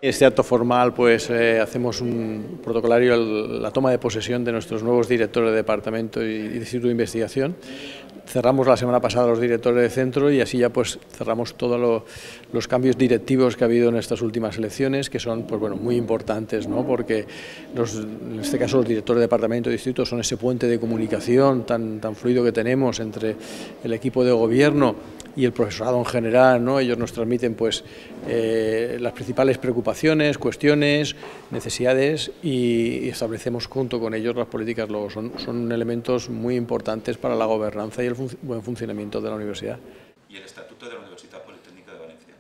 Este acto formal, pues hacemos un protocolario, la toma de posesión de nuestros nuevos directores de departamento y de instituto de investigación. Cerramos la semana pasada los directores de centro y así ya pues cerramos todos los cambios directivos que ha habido en estas últimas elecciones, que son pues bueno, muy importantes, ¿no? Porque en este caso los directores de departamento y de instituto son ese puente de comunicación tan fluido que tenemos entre el equipo de gobierno y el profesorado en general, ¿no? Ellos nos transmiten pues las principales preocupaciones, cuestiones, necesidades y establecemos junto con ellos las políticas. Luego son elementos muy importantes para la gobernanza y el buen funcionamiento de la universidad. Y el Estatuto de la Universitat Politécnica de Valencia.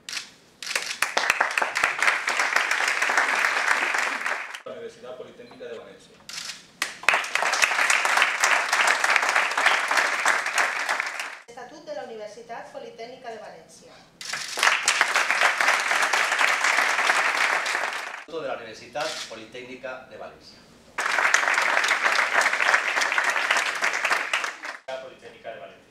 La Universidad Politécnica de Valencia. Estatut de la Universitat Politécnica de València. De la Universitat Politécnica de València. Politécnica de Valencia.